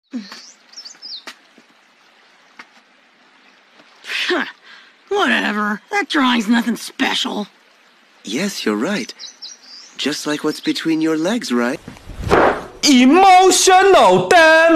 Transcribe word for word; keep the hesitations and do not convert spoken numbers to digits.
Whatever. That drawing's nothing special. Yes, you're right. Just like what's between your legs, right? Emotional damage!